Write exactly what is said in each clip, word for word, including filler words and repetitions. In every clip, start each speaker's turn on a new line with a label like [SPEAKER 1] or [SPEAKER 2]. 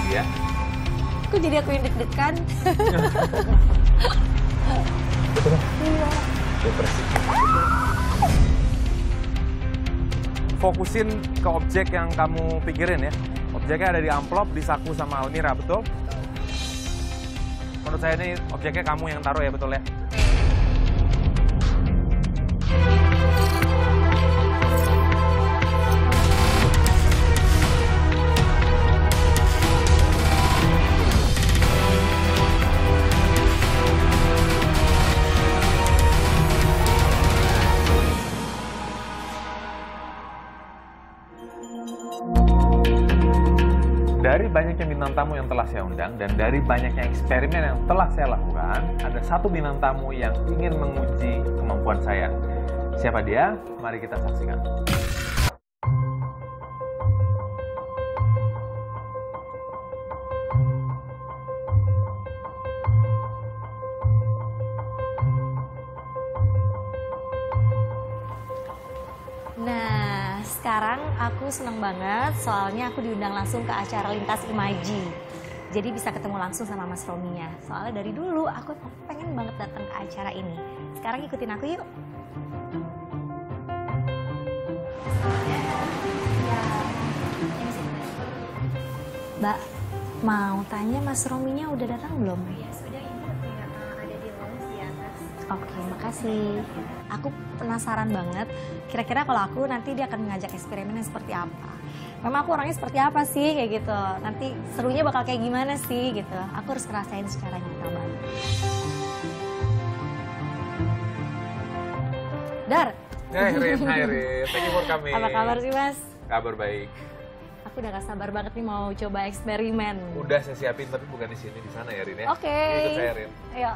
[SPEAKER 1] dia.
[SPEAKER 2] Kok jadi aku yang deg-degan?
[SPEAKER 1] Betul?
[SPEAKER 2] Iya.
[SPEAKER 1] Depresi. Fokusin ke objek yang kamu pikirin ya. Objeknya ada di amplop, di saku sama Almira, betul? Menurut saya ini objeknya kamu yang taruh ya, betul ya? Dari banyaknya bintang tamu yang telah saya undang dan dari banyaknya eksperimen yang telah saya lakukan, ada satu bintang tamu yang ingin menguji kemampuan saya. Siapa dia? Mari kita saksikan.
[SPEAKER 2] Nah, sekarang aku seneng banget soalnya aku diundang langsung ke acara Lintas Imaji. Jadi bisa ketemu langsung sama Mas Rominya. Soalnya dari dulu aku pengen banget datang ke acara ini. Sekarang ikutin aku yuk. Mbak, mau tanya Mas Rominya udah datang belum?
[SPEAKER 3] Ya sudah, ini ada di lounge di atas.
[SPEAKER 2] Oke, makasih. Aku penasaran banget, kira-kira kalau aku nanti dia akan mengajak eksperimennya seperti apa. Memang aku orangnya seperti apa sih, kayak gitu. Nanti serunya bakal kayak gimana sih, gitu. Aku harus ngerasain secara nyata banget. Dar.
[SPEAKER 1] Hai Rin, hai Rin. Thank you for coming.
[SPEAKER 2] Apa kabar sih, Mas?
[SPEAKER 1] Kabar baik.
[SPEAKER 2] Aku udah gak sabar banget nih mau coba eksperimen.
[SPEAKER 1] Udah saya siapin, tapi bukan di sini, di sana ya Rin ya.
[SPEAKER 2] Oke. Okay.
[SPEAKER 1] Ikut saya Rin.
[SPEAKER 2] Ayo.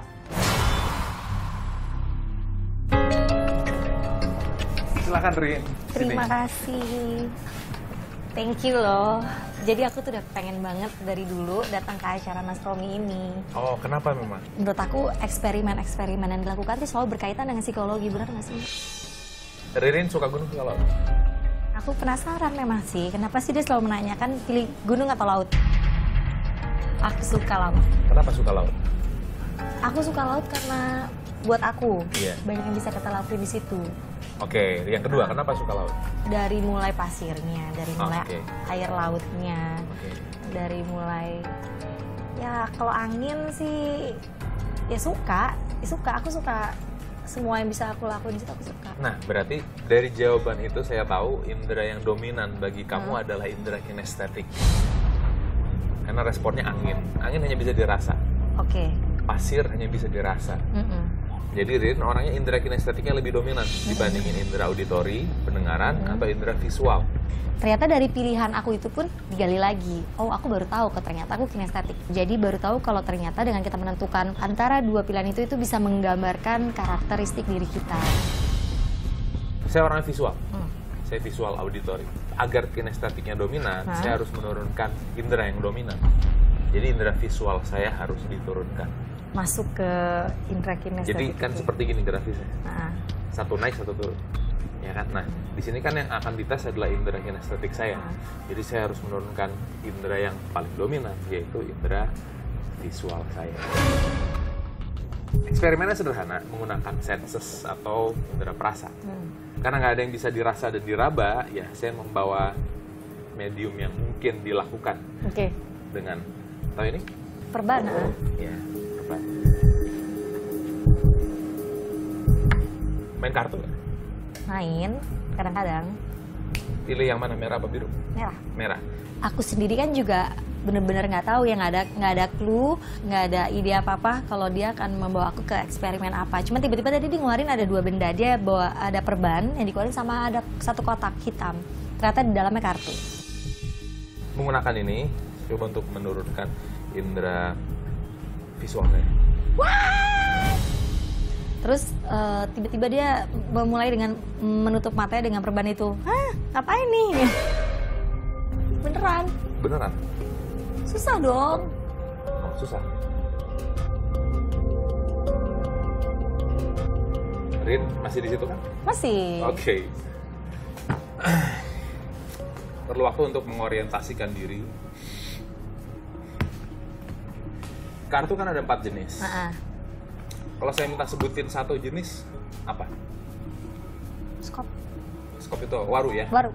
[SPEAKER 1] Silakan Rin.
[SPEAKER 2] Terima kasih. Thank you loh. Jadi aku tuh udah pengen banget dari dulu datang ke acara Mas Romi ini.
[SPEAKER 1] Oh, kenapa memang?
[SPEAKER 2] Menurut aku eksperimen-eksperimen yang dilakukan tuh selalu berkaitan dengan psikologi, benar nggak sih?
[SPEAKER 1] Ririn suka gunung suka laut?
[SPEAKER 2] Aku penasaran memang sih, kenapa sih dia selalu menanyakan pilih gunung atau laut? Aku suka laut.
[SPEAKER 1] Kenapa suka laut?
[SPEAKER 2] Aku suka laut karena buat aku
[SPEAKER 1] Iya.
[SPEAKER 2] banyak yang bisa kita lakuin di situ.
[SPEAKER 1] Oke, yang kedua, kenapa suka laut?
[SPEAKER 2] Dari mulai pasirnya, dari mulai
[SPEAKER 1] Oke.
[SPEAKER 2] air lautnya,
[SPEAKER 1] Oke.
[SPEAKER 2] dari mulai ya kalau angin sih ya suka, ya suka. Aku suka semua yang bisa aku lakuin di situ aku suka.
[SPEAKER 1] Nah, berarti dari jawaban itu saya tahu indera yang dominan bagi kamu
[SPEAKER 2] Hmm.
[SPEAKER 1] adalah indera kinestetik. Karena responnya angin. Angin hanya bisa dirasa.
[SPEAKER 2] Oke.
[SPEAKER 1] Pasir hanya bisa dirasa.
[SPEAKER 2] Mm-mm.
[SPEAKER 1] Jadi Rin, orangnya indera kinestetiknya lebih dominan dibandingin indera auditori, pendengaran,
[SPEAKER 2] Hmm.
[SPEAKER 1] atau indera visual.
[SPEAKER 2] Ternyata dari pilihan aku itu pun digali lagi. Oh, aku baru tahu kok ternyata aku kinestetik. Jadi baru tahu kalau ternyata dengan kita menentukan antara dua pilihan itu itu bisa menggambarkan karakteristik diri kita.
[SPEAKER 1] Saya orangnya visual.
[SPEAKER 2] Hmm.
[SPEAKER 1] Saya visual auditori. Agar kinestetiknya dominan,
[SPEAKER 2] Hah?
[SPEAKER 1] saya harus menurunkan indera yang dominan. Jadi indera visual saya harus diturunkan.
[SPEAKER 2] Masuk ke indera kinestetik.
[SPEAKER 1] Jadi kan
[SPEAKER 2] itu.
[SPEAKER 1] seperti gini grafisnya.
[SPEAKER 2] Nah,
[SPEAKER 1] Satu naik, satu turun. Ya kan? Nah, di sini kan yang akan dites adalah indera kinestetik saya.
[SPEAKER 2] Hmm.
[SPEAKER 1] Jadi saya harus menurunkan indera yang paling dominan, yaitu indera visual saya. Eksperimennya sederhana, menggunakan senses atau indera perasa.
[SPEAKER 2] hmm.
[SPEAKER 1] Karena nggak ada yang bisa dirasa dan diraba, ya saya membawa medium yang mungkin dilakukan
[SPEAKER 2] Oke.
[SPEAKER 1] dengan, tahu ini?
[SPEAKER 2] Perbana.
[SPEAKER 1] Ya, apa? Main kartu nggak?
[SPEAKER 2] Main kadang-kadang
[SPEAKER 1] Pilih yang mana, merah apa biru?
[SPEAKER 2] merah.
[SPEAKER 1] Merah.
[SPEAKER 2] Aku sendiri kan juga bener-bener nggak tahu ya, nggak ada nggak ada clue, nggak ada ide apa-apa kalau dia akan membawa aku ke eksperimen apa. Cuma tiba-tiba tadi dia ngeluarin ada dua benda, dia bawa ada perban yang dikeluarin sama ada satu kotak hitam. Ternyata di dalamnya kartu.
[SPEAKER 1] Menggunakan ini, coba untuk menurunkan indera visual saya.
[SPEAKER 2] Terus eh, tiba-tiba dia memulai dengan menutup matanya dengan perban itu. Hah, ngapain nih? Beneran?
[SPEAKER 1] Beneran?
[SPEAKER 2] Susah dong.
[SPEAKER 1] Oh, susah. Rin, masih di situ kan?
[SPEAKER 2] Masih.
[SPEAKER 1] Oke. Perlu waktu untuk mengorientasikan diri. Kartu kan ada empat jenis.
[SPEAKER 2] Nah,
[SPEAKER 1] Kalau saya minta sebutin satu jenis, apa?
[SPEAKER 2] skop
[SPEAKER 1] Skop itu waru ya?
[SPEAKER 2] baru.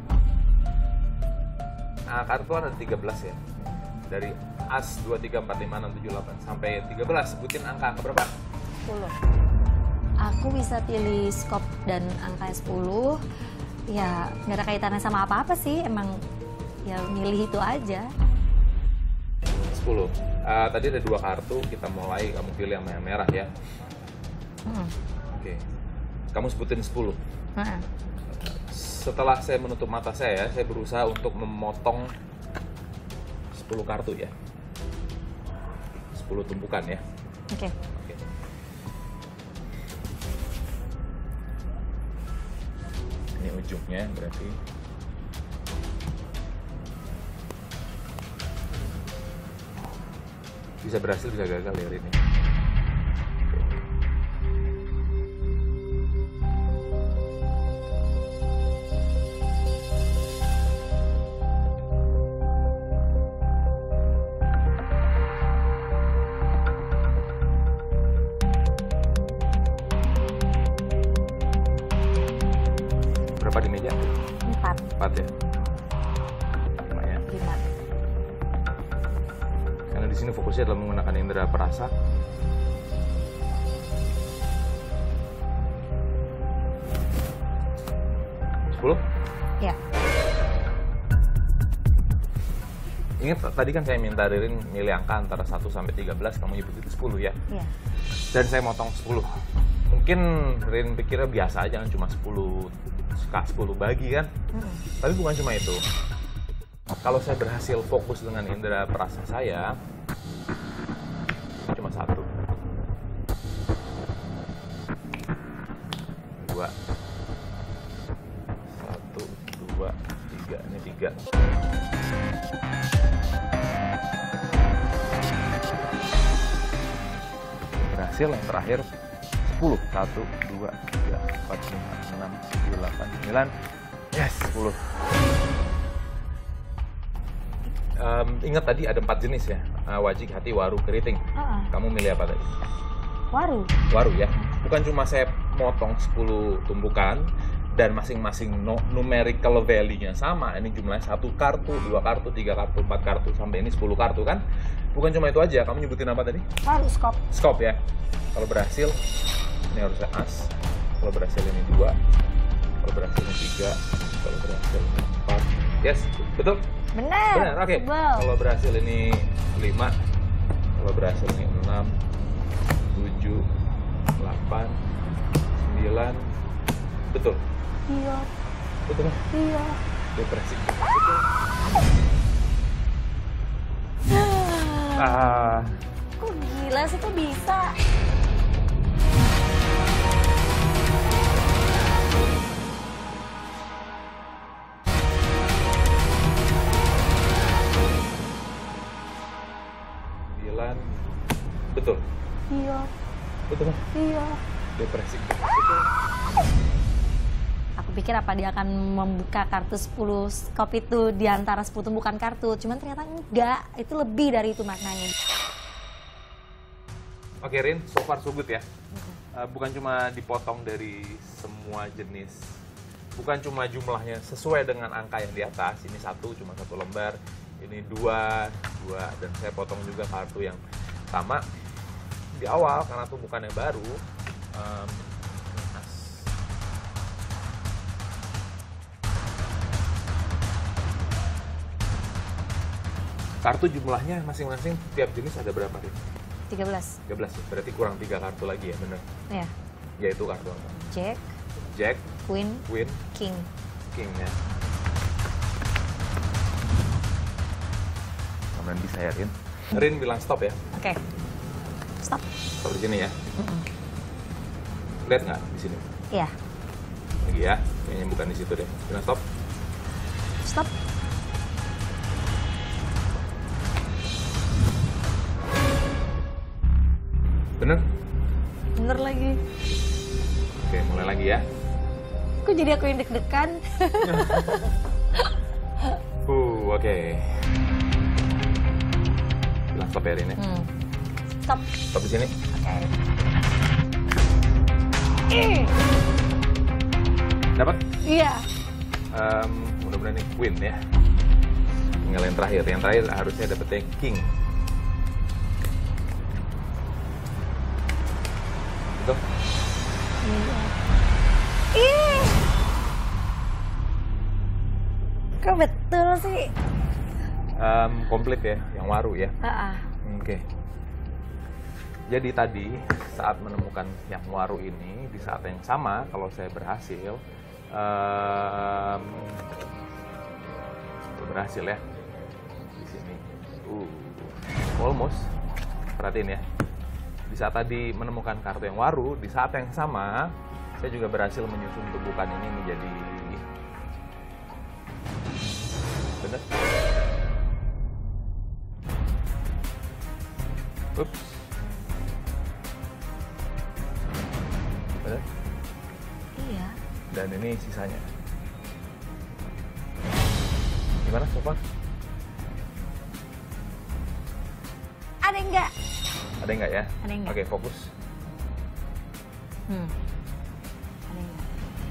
[SPEAKER 1] Nah, kartu ada tiga belas ya. Dari As, dua, tiga, empat, lima, enam, tujuh, delapan sampai tiga belas. Sebutin angka ke berapa?
[SPEAKER 2] sepuluh. Aku bisa pilih skop dan angka sepuluh. Ya, nggak ada kaitannya sama apa-apa sih. Emang ya milih itu aja.
[SPEAKER 1] sepuluh. Uh, tadi ada dua kartu, kita mulai. Kamu pilih yang yang merah ya.
[SPEAKER 2] Hmm.
[SPEAKER 1] Oke. Kamu sebutin sepuluh.
[SPEAKER 2] Nah,
[SPEAKER 1] Setelah saya menutup mata saya, saya berusaha untuk memotong sepuluh kartu ya. sepuluh tumpukan ya.
[SPEAKER 2] oke.
[SPEAKER 1] Oke. Ini ujungnya berarti. Bisa berhasil, bisa gagal ya ini. Berapa di meja?
[SPEAKER 2] Empat.
[SPEAKER 1] Empat ya. Lima ya.
[SPEAKER 2] Lima.
[SPEAKER 1] Karena di sini fokusnya adalah menggunakan indera perasa. Sepuluh.
[SPEAKER 2] Ya.
[SPEAKER 1] Ingat tadi kan saya minta Ririn milih angka antara satu sampai tiga belas, kamu nyebut itu sepuluh ya.
[SPEAKER 2] Iya.
[SPEAKER 1] Dan saya motong sepuluh. Mungkin Ririn pikirnya biasa aja kan, cuma sepuluh suka sepuluh bagi kan.
[SPEAKER 2] Hmm.
[SPEAKER 1] Tapi bukan cuma itu. Kalau saya berhasil fokus dengan indera perasa saya, cuma satu, dua, satu, dua, tiga, ini tiga. Berhasil yang terakhir sepuluh, satu, dua, tiga, empat, lima, enam, tujuh, delapan, sembilan, yes, sepuluh. Um, ingat tadi ada empat jenis ya, uh, wajik, hati, waru, keriting.
[SPEAKER 2] Uh-uh.
[SPEAKER 1] Kamu milih apa tadi?
[SPEAKER 2] Waru.
[SPEAKER 1] Waru ya. Bukan cuma saya motong sepuluh tumpukan dan masing-masing no, numerical value-nya sama. Ini jumlahnya satu kartu, dua kartu, tiga kartu, empat kartu, sampai ini sepuluh kartu kan. Bukan cuma itu aja, kamu nyebutin apa tadi?
[SPEAKER 2] Waru skop.
[SPEAKER 1] Skop ya. Kalau berhasil, ini harusnya as. Kalau berhasil ini dua. Kalau berhasil ini tiga. Kalau berhasil ini empat. Yes, betul?
[SPEAKER 2] Benar.
[SPEAKER 1] Benar, oke. Okay.
[SPEAKER 2] Wow.
[SPEAKER 1] Kalau berhasil ini lima, kalau berhasil ini enam, tujuh, delapan, sembilan, betul?
[SPEAKER 2] Iya.
[SPEAKER 1] Betul kan?
[SPEAKER 2] Iya.
[SPEAKER 1] Depresi. Betul. Ah,
[SPEAKER 2] Kok gila sih, kok bisa?
[SPEAKER 1] sembilan, betul?
[SPEAKER 2] Iya.
[SPEAKER 1] Betul kan?
[SPEAKER 2] Iya.
[SPEAKER 1] Depresi. Betul.
[SPEAKER 2] Aku pikir apa dia akan membuka kartu sepuluh skop itu di antara sepuluh tumpukan kartu. Cuman ternyata enggak, itu lebih dari itu maknanya.
[SPEAKER 1] Oke Rin, so far so good ya. Uh, bukan cuma dipotong dari semua jenis, bukan cuma jumlahnya sesuai dengan angka yang di atas. Ini satu, cuma satu lembar. Ini dua, dua, dan saya potong juga kartu yang sama di awal karena tumpukannya baru. Um, as. Kartu jumlahnya masing-masing tiap jenis ada berapa Rin?
[SPEAKER 2] tiga belas.
[SPEAKER 1] tiga belas ya, berarti kurang tiga kartu lagi ya, bener?
[SPEAKER 2] Ya.
[SPEAKER 1] Yaitu kartu apa?
[SPEAKER 2] Jack,
[SPEAKER 1] Jack,
[SPEAKER 2] Queen,
[SPEAKER 1] Queen,
[SPEAKER 2] King.
[SPEAKER 1] King ya. Kemudian bisa ya Rin? Rin bilang stop ya?
[SPEAKER 2] Oke. Stop.
[SPEAKER 1] Stop di sini ya?
[SPEAKER 2] Mm-mm.
[SPEAKER 1] Lihat nggak di sini?
[SPEAKER 2] Iya.
[SPEAKER 1] Lagi ya? Kayaknya bukan di situ deh. Bilang stop.
[SPEAKER 2] Stop.
[SPEAKER 1] Bener?
[SPEAKER 2] Bener lagi.
[SPEAKER 1] Oke, mulai lagi ya.
[SPEAKER 2] Kok jadi aku yang deg-degan?
[SPEAKER 1] Uh, oke. Bilang stop ya Rin ya?
[SPEAKER 2] Hmm. stop.
[SPEAKER 1] Stop di sini.
[SPEAKER 2] Oke.
[SPEAKER 1] Dapat?
[SPEAKER 2] Iya.
[SPEAKER 1] Um, mudah-mudahan ini queen ya. Tinggal yang terakhir. Yang terakhir harusnya dapetnya king. Itu.
[SPEAKER 2] Iya. Ih. Kok betul sih?
[SPEAKER 1] Um, komplit ya, yang waru ya.
[SPEAKER 2] Ah, ah.
[SPEAKER 1] Oke. Jadi tadi saat menemukan yang waru ini di saat yang sama kalau saya berhasil, um, berhasil ya di sini. Uh, almost. Perhatiin ya. Di saat tadi menemukan kartu yang waru, di saat yang sama saya juga berhasil menyusun tumbukan ini menjadi bener. Ups. Bener?
[SPEAKER 2] Iya.
[SPEAKER 1] Dan ini sisanya. Gimana, Sofa?
[SPEAKER 2] Ada enggak?
[SPEAKER 1] Ada nggak ya?
[SPEAKER 2] Ada nggak?
[SPEAKER 1] Oke, fokus.
[SPEAKER 2] Hmm. Ada enggak?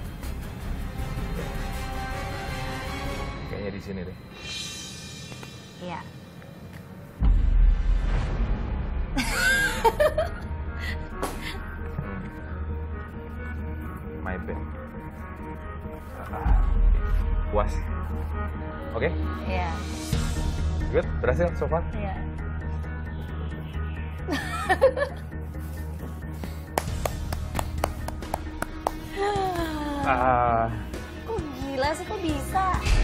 [SPEAKER 1] Kayaknya di sini deh.
[SPEAKER 2] Iya.
[SPEAKER 1] Hmm. My bad. Ah, puas. Oke,
[SPEAKER 2] Iya.
[SPEAKER 1] good. Berhasil, Sofa?
[SPEAKER 2] Iya.
[SPEAKER 1] Ah,
[SPEAKER 2] Kok gila sih, kok bisa?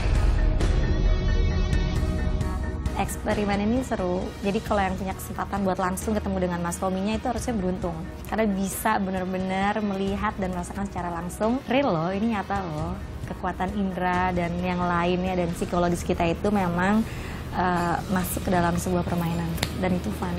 [SPEAKER 2] Eksperimen ini seru. Jadi kalau yang punya kesempatan buat langsung ketemu dengan Mas Tominya itu harusnya beruntung. Karena bisa benar-benar melihat dan merasakan secara langsung. Real loh, ini nyata loh. Kekuatan indera dan yang lainnya dan psikologis kita itu memang uh, masuk ke dalam sebuah permainan. Dan itu fun.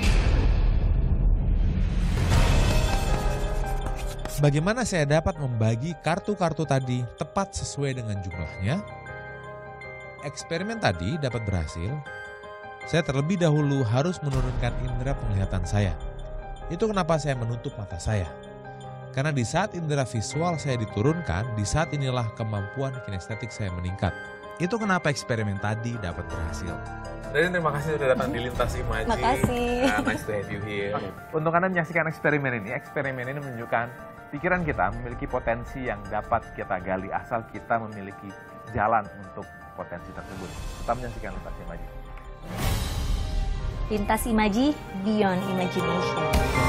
[SPEAKER 4] Bagaimana saya dapat membagi kartu-kartu tadi tepat sesuai dengan jumlahnya? Eksperimen tadi dapat berhasil. Saya terlebih dahulu harus menurunkan indera penglihatan saya. Itu kenapa saya menutup mata saya. Karena di saat indera visual saya diturunkan, di saat inilah kemampuan kinestetik saya meningkat. Itu kenapa eksperimen tadi dapat berhasil.
[SPEAKER 1] Raden, terima kasih sudah datang di Lintas Imaji.
[SPEAKER 2] Makasih.
[SPEAKER 1] Uh, nice to have you here. Untuk Anda menyaksikan eksperimen ini, eksperimen ini menunjukkan pikiran kita memiliki potensi yang dapat kita gali asal kita memiliki jalan untuk potensi tersebut. Tetap menyaksikan Lintas Imaji.
[SPEAKER 2] Lintas Imaji, Beyond Imagination.